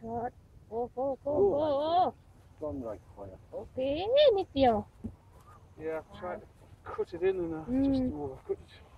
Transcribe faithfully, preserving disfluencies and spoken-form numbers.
ช็อตโอ้โหโอ้โห Oh, โอ้โห gone right quiet. โอเคนิดเดียว Yeah, try to cut it in and uh, Mm. just overcut it.